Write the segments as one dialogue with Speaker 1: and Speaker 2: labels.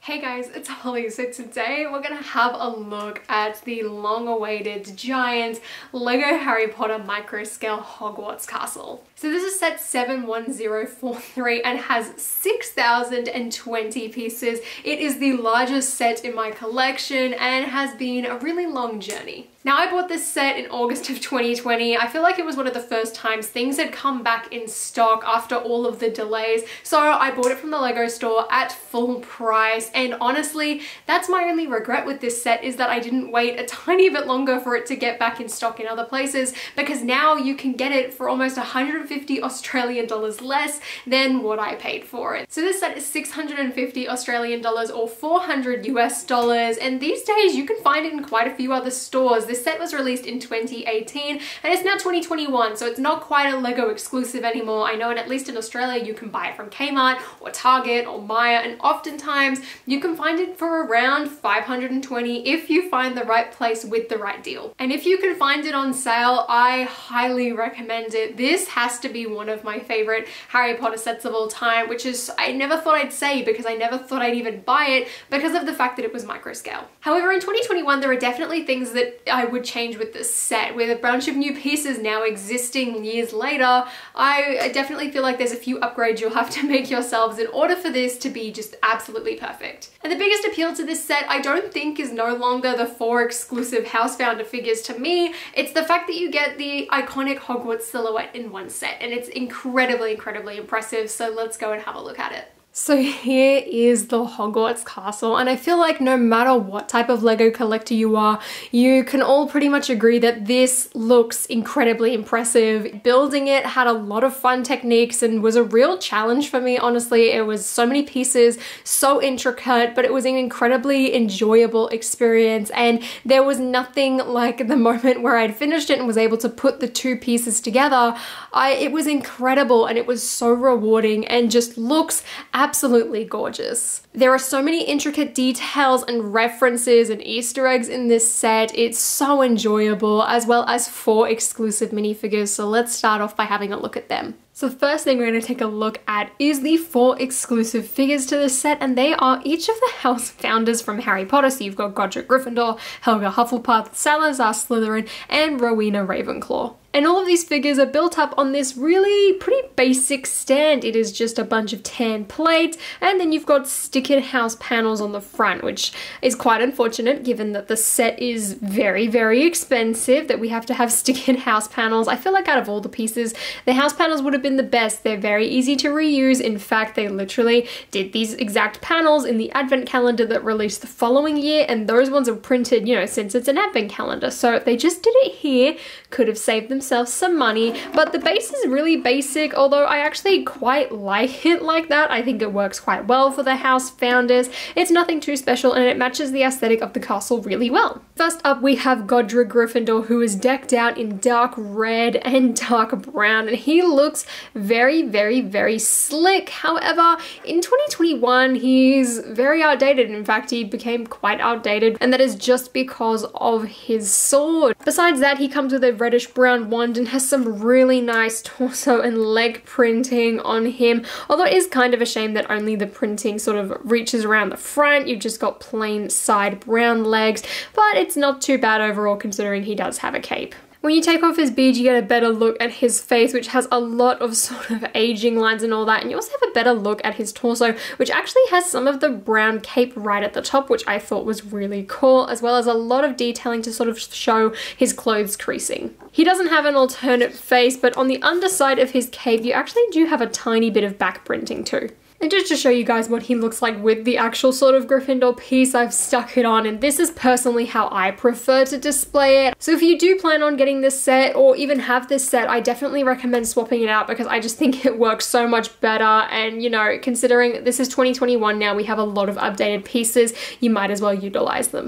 Speaker 1: Hey guys, it's Holly. So today we're gonna have a look at the long-awaited giant Lego Harry Potter microscale Hogwarts Castle. So this is set 71043 and has 6,020 pieces. It is the largest set in my collection and has been a really long journey. Now, I bought this set in August of 2020. I feel like it was one of the first times things had come back in stock after all of the delays. So I bought it from the Lego store at full price. And honestly, that's my only regret with this set, is that I didn't wait a tiny bit longer for it to get back in stock in other places, because now you can get it for almost 150 Australian dollars less than what I paid for it. So this set is 650 Australian dollars or 400 US dollars. And these days you can find it in quite a few other stores. This set was released in 2018 and it's now 2021, so it's not quite a Lego exclusive anymore. I know, and at least in Australia you can buy it from Kmart or Target or Myer, and oftentimes you can find it for around 520 if you find the right place with the right deal. And if you can find it on sale, I highly recommend it. This has to be one of my favorite Harry Potter sets of all time, which is, I never thought I'd say, because I never thought I'd even buy it because of the fact that it was microscale. However, in 2021 there are definitely things that I would change with this set. With a bunch of new pieces now existing years later, I definitely feel like there's a few upgrades you'll have to make yourselves in order for this to be just absolutely perfect. And the biggest appeal to this set, I don't think, is no longer the 4 exclusive house founder figures to me. It's the fact that you get the iconic Hogwarts silhouette in one set, and it's incredibly, incredibly impressive. So let's go and have a look at it. So here is the Hogwarts Castle, and I feel like no matter what type of Lego collector you are, you can all pretty much agree that this looks incredibly impressive. Building it had a lot of fun techniques and was a real challenge for me, honestly. It was so many pieces, so intricate, but it was an incredibly enjoyable experience, and there was nothing like the moment where I'd finished it and was able to put the 2 pieces together. It was incredible, and it was so rewarding and just looks absolutely gorgeous. There are so many intricate details and references and Easter eggs in this set. It's so enjoyable, as well as 4 exclusive minifigures. So let's start off by having a look at them. So the first thing we're going to take a look at is the 4 exclusive figures to this set, and they are each of the house founders from Harry Potter. So you've got Godric Gryffindor, Helga Hufflepuff, Salazar Slytherin, and Rowena Ravenclaw. And all of these figures are built up on this really pretty basic stand. It is just a bunch of tan plates, and then you've got stickered house panels on the front, which is quite unfortunate given that the set is very, very expensive, that we have to have stickered house panels. I feel like out of all the pieces, the house panels would have been the best. They're very easy to reuse. In fact, they literally did these exact panels in the advent calendar that released the following year, and those ones are printed, you know, since it's an advent calendar. So if they just did it here, could have saved themselves some money. But the base is really basic, although I actually quite like it like that. I think it works quite well for the house founders. It's nothing too special, and it matches the aesthetic of the castle really well. First up, we have Godric Gryffindor, who is decked out in dark red and dark brown, and he looks very, very, very slick. However, in 2021, he's very outdated. In fact, he became quite outdated, and that is just because of his sword. Besides that, he comes with a reddish brown wand and has some really nice torso and leg printing on him, although it is kind of a shame that only the printing sort of reaches around the front. You've just got plain side brown legs, but it's not too bad overall considering he does have a cape. When you take off his beard, you get a better look at his face, which has a lot of sort of aging lines and all that. And you also have a better look at his torso, which actually has some of the brown cape right at the top, which I thought was really cool, as well as a lot of detailing to sort of show his clothes creasing. He doesn't have an alternate face, but on the underside of his cape, you actually do have a tiny bit of back printing too. And just to show you guys what he looks like with the actual sort of Gryffindor piece, I've stuck it on, and this is personally how I prefer to display it. So if you do plan on getting this set, or even have this set, I definitely recommend swapping it out, because I just think it works so much better. And you know, considering this is 2021 now, we have a lot of updated pieces, you might as well utilize them. Up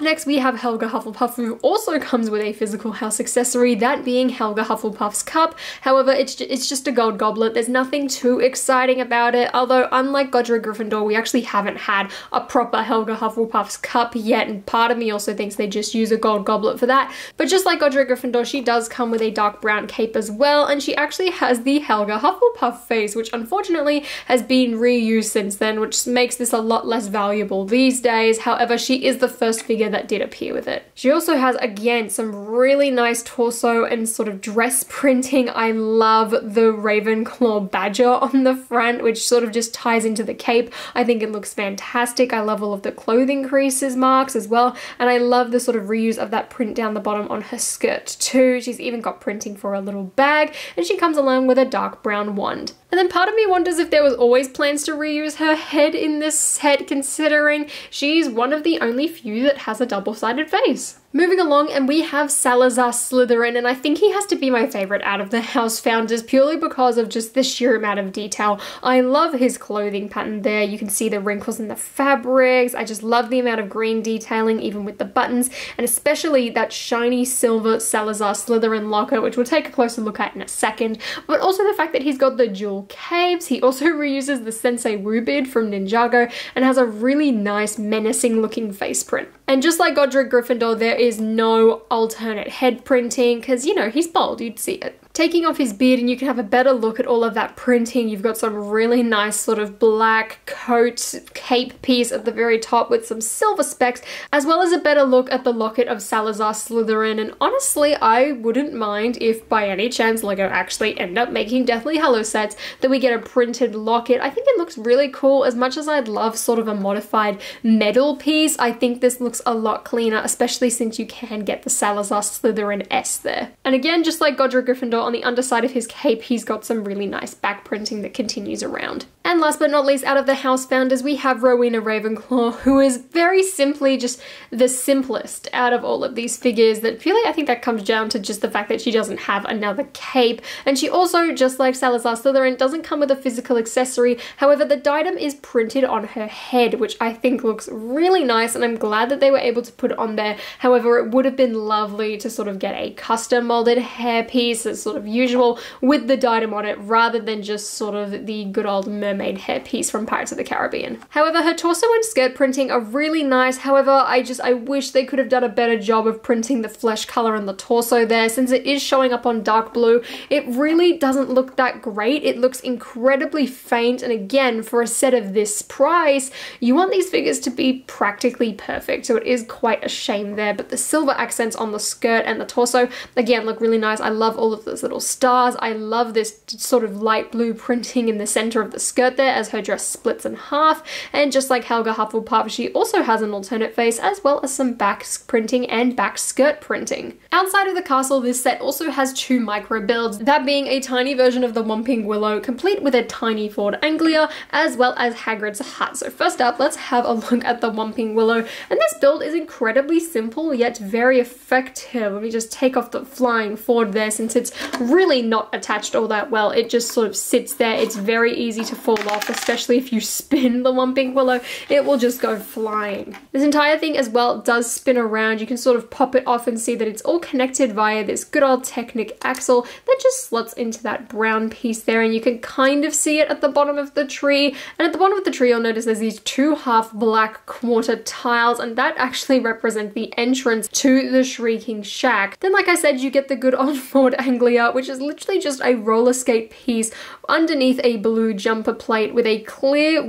Speaker 1: Up next, we have Helga Hufflepuff, who also comes with a physical house accessory, that being Helga Hufflepuff's cup. However, it's just a gold goblet. There's nothing too exciting about it, although unlike Godric Gryffindor, we actually haven't had a proper Helga Hufflepuff's cup yet, and part of me also thinks they just use a gold goblet for that. But just like Godric Gryffindor, she does come with a dark brown cape as well, and she actually has the Helga Hufflepuff face, which unfortunately has been reused since then, which makes this a lot less valuable these days. However, she is the first figure that did appear with it. She also has, again, some really nice torso and sort of dress printing. I love the Ravenclaw badger on the front, which sort of just ties into the cape. I think it looks fantastic. I love all of the clothing creases marks as well, and I love the sort of reuse of that print down the bottom on her skirt too. She's even got printing for a little bag, and she comes along with a dark brown wand. And then part of me wonders if there was always plans to reuse her head in this set, considering she's one of the only few that has a double-sided face. Moving along, and we have Salazar Slytherin, and I think he has to be my favorite out of the house founders purely because of just the sheer amount of detail. I love his clothing pattern there. You can see the wrinkles in the fabrics. I just love the amount of green detailing, even with the buttons, and especially that shiny silver Salazar Slytherin locker, which we'll take a closer look at in a second, but also the fact that he's got the dual capes. He also reuses the Sensei Wu beard from Ninjago and has a really nice menacing looking face print. And just like Godric Gryffindor, there is no alternate head printing because, you know, he's bold, you'd see it. Taking off his beard and you can have a better look at all of that printing. You've got some really nice sort of black coat cape piece at the very top with some silver specks, as well as a better look at the locket of Salazar Slytherin. And honestly, I wouldn't mind if by any chance LEGO actually end up making Deathly Hallows sets that we get a printed locket. I think it looks really cool. As much as I'd love sort of a modified metal piece, I think this looks a lot cleaner, especially since you can get the Salazar Slytherin S there. And again, just like Godric Gryffindor, on the underside of his cape, he's got some really nice back printing that continues around. And last but not least, out of the house founders, we have Rowena Ravenclaw, who is very simply just the simplest out of all of these figures. That purely, I think that comes down to just the fact that she doesn't have another cape. And she also, just like Salazar Slytherin, doesn't come with a physical accessory. However, the diadem is printed on her head, which I think looks really nice, and I'm glad that they were able to put it on there. However, it would have been lovely to sort of get a custom molded hairpiece as sort of usual with the diadem on it, rather than just sort of the good old mermaid hairpiece from Pirates of the Caribbean. However, her torso and skirt printing are really nice. However, I wish they could have done a better job of printing the flesh color on the torso there. Since it is showing up on dark blue, it really doesn't look that great. It looks incredibly faint, and again, for a set of this price, you want these figures to be practically perfect, so it is quite a shame there. But the silver accents on the skirt and the torso, again, look really nice. I love all of those little stars. I love this sort of light blue printing in the center of the skirt there as her dress splits in half. And just like Helga Hufflepuff, she also has an alternate face as well as some back printing and back skirt printing. Outside of the castle, this set also has two micro builds, that being a tiny version of the Whomping Willow complete with a tiny Ford Anglia as well as Hagrid's hut. So first up, let's have a look at the Whomping Willow, and this build is incredibly simple yet very effective. Let me just take off the flying Ford there, since it's really not attached all that well. It just sort of sits there. It's very easy to fall off, especially if you spin the Whomping Willow. It will just go flying. This entire thing as well does spin around. You can sort of pop it off and see that it's all connected via this good old Technic axle that just slots into that brown piece there, and you can kind of see it at the bottom of the tree. And at the bottom of the tree, you'll notice there's these two half black quarter tiles, and that actually represent the entrance to the Shrieking Shack. Then, like I said, you get the good old Ford Anglia, which is literally just a roller skate piece underneath a blue jumper plate with a clear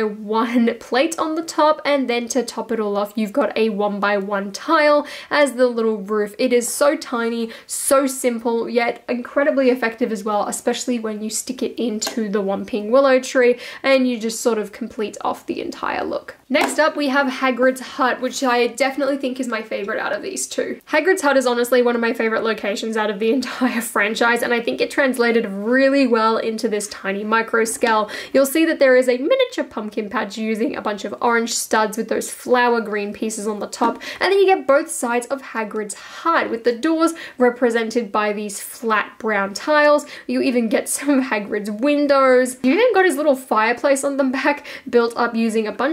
Speaker 1: 1x1 plate on the top, and then to top it all off, you've got a 1x1 tile as the little roof. It is so tiny, so simple, yet incredibly effective as well, especially when you stick it into the Whomping Willow tree and you just sort of complete off the entire look. Next up, we have Hagrid's hut, which I definitely think is my favorite out of these two. Hagrid's hut is honestly one of my favorite locations out of the entire franchise, and I think it translated really well into this tiny micro scale. You'll see that there is a miniature pumpkin patch using a bunch of orange studs with those flower green pieces on the top, and then you get both sides of Hagrid's hut with the doors represented by these flat brown tiles. You even get some of Hagrid's windows. You even got his little fireplace on the back, built up using a bunch of these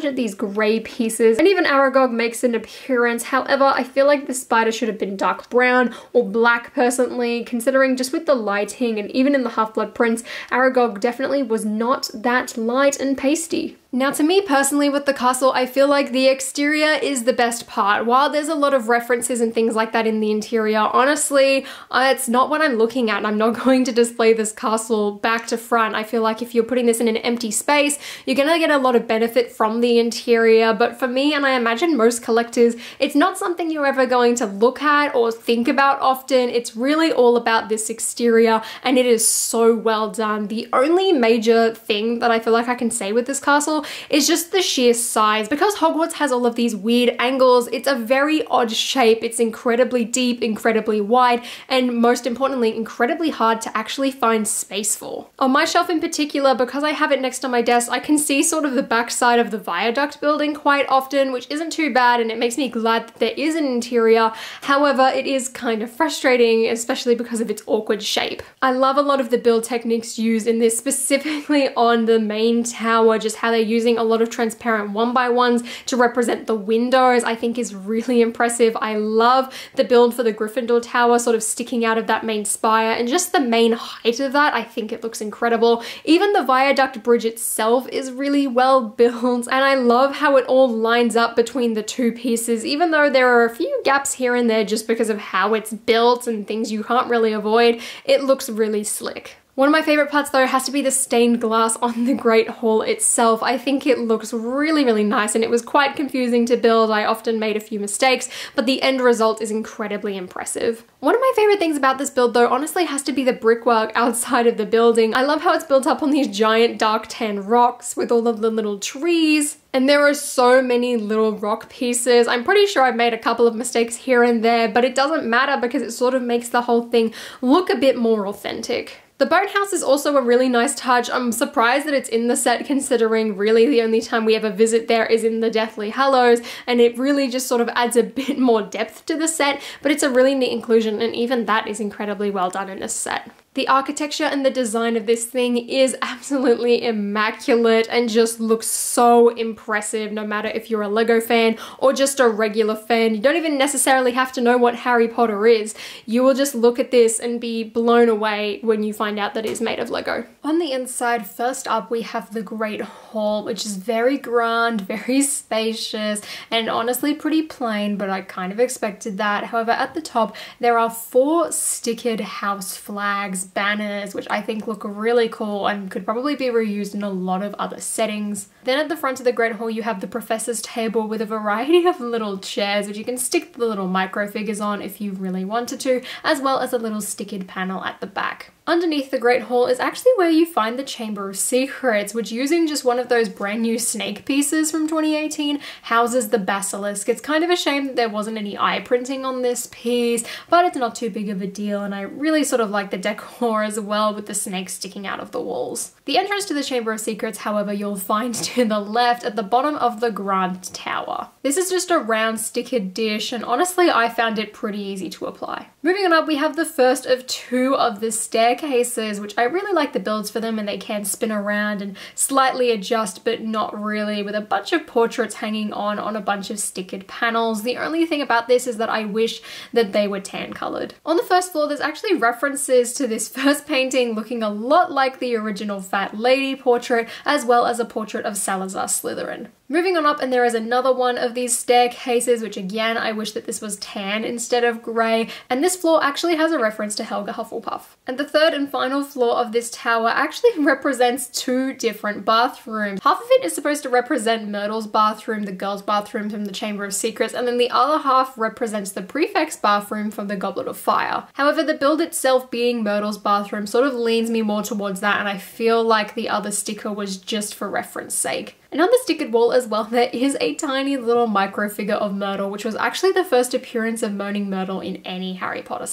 Speaker 1: grey pieces, and even Aragog makes an appearance. However, I feel like the spider should have been dark brown or black personally, considering just with the lighting and even in the Half-Blood prints, Aragog definitely was not that light and pasty. Now, to me personally with the castle, I feel like the exterior is the best part. While there's a lot of references and things like that in the interior, honestly, it's not what I'm looking at. I'm not going to display this castle back to front. I feel like if you're putting this in an empty space, you're gonna get a lot of benefit from the interior. But for me, and I imagine most collectors, it's not something you're ever going to look at or think about often. It's really all about this exterior, and it is so well done. The only major thing that I feel like I can say with this castle is just the sheer size. Because Hogwarts has all of these weird angles, it's a very odd shape. It's incredibly deep, incredibly wide, and most importantly, incredibly hard to actually find space for. On my shelf in particular, because I have it next to my desk, I can see sort of the backside of the viaduct building quite often, which isn't too bad, and it makes me glad that there is an interior. However, it is kind of frustrating, especially because of its awkward shape. I love a lot of the build techniques used in this, specifically on the main tower, just how they're using a lot of transparent 1x1s to represent the windows, I think is really impressive. I love the build for the Gryffindor tower sort of sticking out of that main spire, and just the main height of that, I think it looks incredible. Even the viaduct bridge itself is really well built, and I love how it all lines up between the two pieces, even though there are a few gaps here and there just because of how it's built and things you can't really avoid. It looks really slick. One of my favorite parts though has to be the stained glass on the Great Hall itself. I think it looks really, really nice, and it was quite confusing to build. I often made a few mistakes, but the end result is incredibly impressive. One of my favorite things about this build though honestly has to be the brickwork outside of the building. I love how it's built up on these giant dark tan rocks with all of the little trees. And there are so many little rock pieces. I'm pretty sure I've made a couple of mistakes here and there, but it doesn't matter because it sort of makes the whole thing look a bit more authentic. The boathouse is also a really nice touch. I'm surprised that it's in the set, considering really the only time we ever visit there is in the Deathly Hallows, and it really just sort of adds a bit more depth to the set, but it's a really neat inclusion, and even that is incredibly well done in this set. The architecture and the design of this thing is absolutely immaculate and just looks so impressive, no matter if you're a Lego fan or just a regular fan. You don't even necessarily have to know what Harry Potter is. You will just look at this and be blown away when you find out that it is made of Lego. On the inside, first up, we have the Great Hall, which is very grand, very spacious, and honestly pretty plain, but I kind of expected that. However, at the top, there are 4 stickered house flags, banners, which I think look really cool and could probably be reused in a lot of other settings. Then at the front of the Great Hall, you have the Professor's Table with a variety of little chairs, which you can stick the little microfigures on if you really wanted to, as well as a little stickered panel at the back. Underneath the Great Hall is actually where you find the Chamber of Secrets, which, using just one of those brand new snake pieces from 2018, houses the basilisk. It's kind of a shame that there wasn't any eye printing on this piece, but it's not too big of a deal, and I really sort of like the decor as well, with the snakes sticking out of the walls. The entrance to the Chamber of Secrets, however, you'll find to the left at the bottom of the Grand Tower. This is just a round stickered dish, and honestly I found it pretty easy to apply. Moving on up, we have the first of 2 of the staircases, which I really like the builds for them, and they can spin around and slightly adjust, but not really, with a bunch of portraits hanging on a bunch of stickered panels. The only thing about this is that I wish that they were tan colored. On the first floor, there's actually references to this first painting looking a lot like the original Fat Lady portrait, as well as a portrait of Salazar Slytherin. Moving on up, and there is another one of these staircases, which again, I wish that this was tan instead of grey, and this floor actually has a reference to Helga Hufflepuff. And the third and final floor of this tower actually represents 2 different bathrooms. Half of it is supposed to represent Myrtle's bathroom, the girls' bathroom from the Chamber of Secrets, and then the other half represents the prefect's bathroom from the Goblet of Fire. However, the build itself being Myrtle's bathroom sort of leans me more towards that, and I feel like the other sticker was just for reference sake. And on the stickered wall as well, there is a tiny little micro figure of Myrtle, which was actually the first appearance of Moaning Myrtle in any Harry Potter set.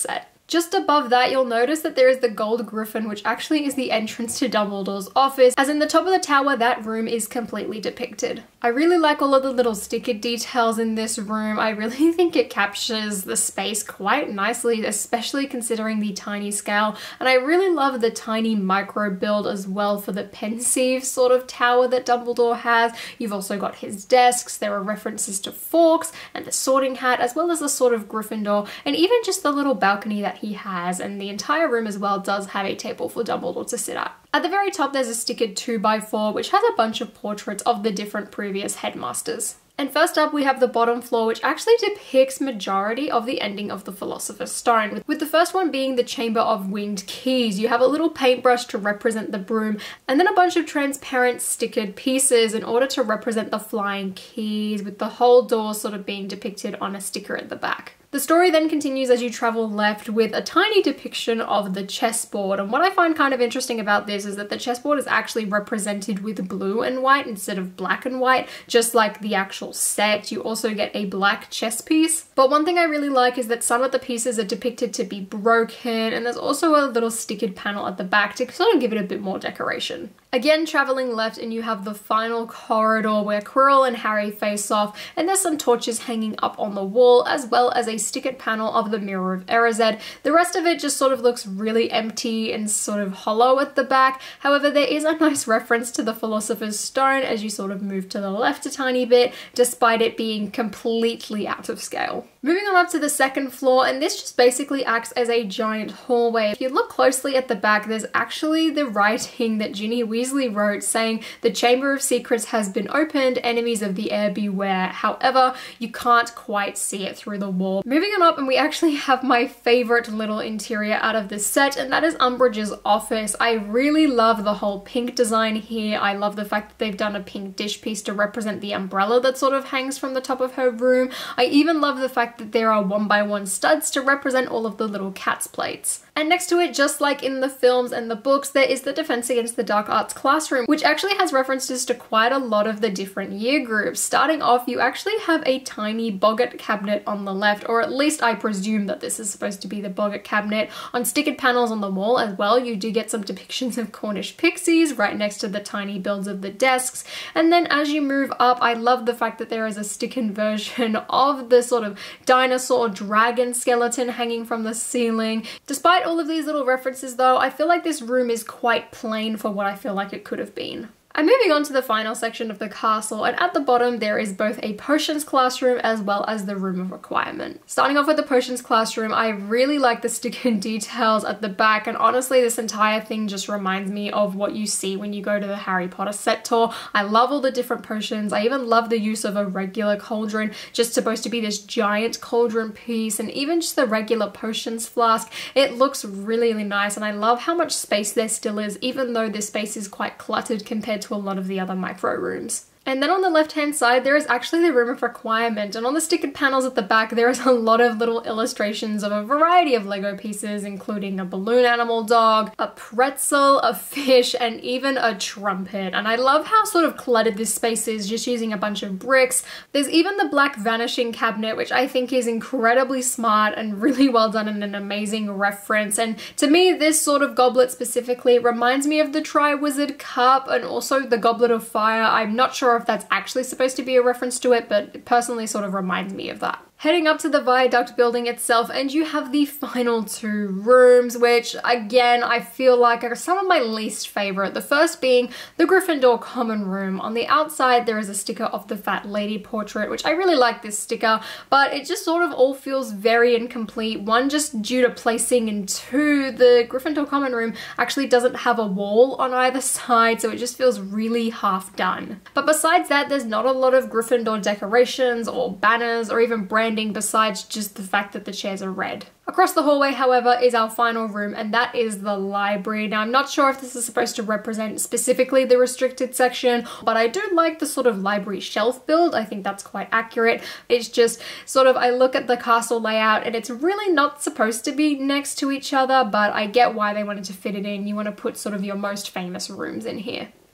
Speaker 1: Just above that, you'll notice that there is the gold griffin, which actually is the entrance to Dumbledore's office, as in the top of the tower, that room is completely depicted. I really like all of the little sticker details in this room. I really think it captures the space quite nicely, especially considering the tiny scale, and I really love the tiny micro build as well for the pensive sort of tower that Dumbledore has. You've also got his desks, there are references to forks and the sorting hat, as well as the sort of Gryffindor, and even just the little balcony that he has, and the entire room as well does have a table for Dumbledore to sit at. At the very top there's a stickered 2x4 which has a bunch of portraits of the different previous headmasters. And first up we have the bottom floor, which actually depicts majority of the ending of the Philosopher's Stone, with the first one being the Chamber of Winged Keys. You have a little paintbrush to represent the broom, and then a bunch of transparent stickered pieces in order to represent the flying keys, with the whole door sort of being depicted on a sticker at the back. The story then continues as you travel left with a tiny depiction of the chessboard, and what I find kind of interesting about this is that the chessboard is actually represented with blue and white instead of black and white, just like the actual set. You also get a black chess piece. But one thing I really like is that some of the pieces are depicted to be broken, and there's also a little stickered panel at the back to sort of give it a bit more decoration. Again, traveling left and you have the final corridor where Quirrell and Harry face off, and there's some torches hanging up on the wall, as well as a stickered panel of the Mirror of Erised. The rest of it just sort of looks really empty and sort of hollow at the back. However, there is a nice reference to the Philosopher's Stone as you sort of move to the left a tiny bit, despite it being completely out of scale. Moving on up to the second floor, and this just basically acts as a giant hallway. If you look closely at the back, there's actually the writing that Ginny Weasley wrote saying, "The Chamber of Secrets has been opened, enemies of the air beware." However, you can't quite see it through the wall. Moving on up, and we actually have my favorite little interior out of this set, and that is Umbridge's office. I really love the whole pink design here. I love the fact that they've done a pink dish piece to represent the umbrella that sort of hangs from the top of her room. I even love the fact that there are 1x1 studs to represent all of the little cat's plates. And next to it, just like in the films and the books, there is the Defense Against the Dark Arts classroom, which actually has references to quite a lot of the different year groups. Starting off, you actually have a tiny boggart cabinet on the left, or at least I presume that this is supposed to be the boggart cabinet. On stickered panels on the wall as well, you do get some depictions of Cornish pixies right next to the tiny builds of the desks. And then as you move up, I love the fact that there is a stickered version of the sort of dinosaur dragon skeleton hanging from the ceiling. Despite all of these little references though, I feel like this room is quite plain for what I feel like it could have been. I'm moving on to the final section of the castle, and at the bottom there is both a potions classroom as well as the room of requirement. Starting off with the potions classroom, I really like the stickered details at the back, and honestly this entire thing just reminds me of what you see when you go to the Harry Potter set tour. I love all the different potions. I even love the use of a regular cauldron, just supposed to be this giant cauldron piece, and even just the regular potions flask. It looks really, really nice, and I love how much space there still is, even though this space is quite cluttered compared to a lot of the other micro rooms. And then on the left hand side there is actually the room of requirement, and on the stickered panels at the back there is a lot of little illustrations of a variety of Lego pieces, including a balloon animal dog, a pretzel, a fish, and even a trumpet. And I love how sort of cluttered this space is, just using a bunch of bricks. There's even the black vanishing cabinet, which I think is incredibly smart and really well done and an amazing reference. And to me this sort of goblet specifically reminds me of the Triwizard Cup and also the Goblet of Fire. I'm not sure if that's actually supposed to be a reference to it, but it personally sort of reminds me of that. Heading up to the viaduct building itself, and you have the final two rooms, which again I feel like are some of my least favorite. The first being the Gryffindor common room. On the outside there is a sticker of the Fat Lady portrait, which I really like this sticker, but it just sort of all feels very incomplete. One, just due to placing, and two, the Gryffindor common room actually doesn't have a wall on either side, so it just feels really half done. But besides that, there's not a lot of Gryffindor decorations or banners or even branding besides just the fact that the chairs are red. Across the hallway, however, is our final room, and that is the library. Now, I'm not sure if this is supposed to represent specifically the restricted section, but I do like the sort of library shelf build. I think that's quite accurate. It's just sort of, I look at the castle layout and it's really not supposed to be next to each other, but I get why they wanted to fit it in. You want to put sort of your most famous rooms in here.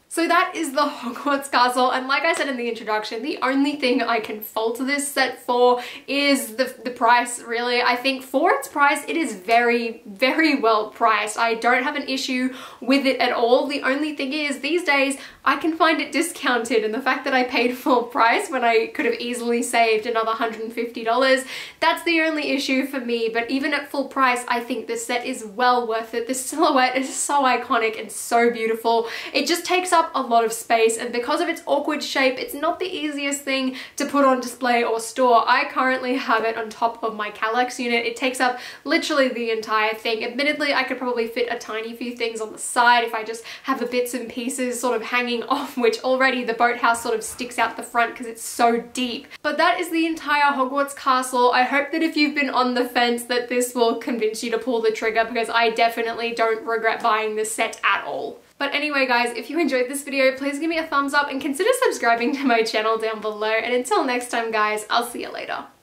Speaker 1: So that is the Hogwarts Castle, and like I said in the introduction, the only thing I can fault this set for is the price, really. I think for its price, it is very, very well priced. I don't have an issue with it at all. The only thing is, these days, I can find it discounted, and the fact that I paid full price when I could have easily saved another $150, that's the only issue for me. But even at full price, I think this set is well worth it. The silhouette is so iconic and so beautiful. It just takes up a lot of space, and because of its awkward shape, it's not the easiest thing to put on display or store. I currently have it on top of my Kallax unit. It takes up literally the entire thing. Admittedly, I could probably fit a tiny few things on the side if I just have the bits and pieces sort of hanging off, which already the boathouse sort of sticks out the front because it's so deep. But that is the entire Hogwarts Castle. I hope that if you've been on the fence that this will convince you to pull the trigger, because I definitely don't regret buying this set at all. But anyway guys, if you enjoyed this video, please give me a thumbs up and consider subscribing to my channel down below. And until next time guys, I'll see you later.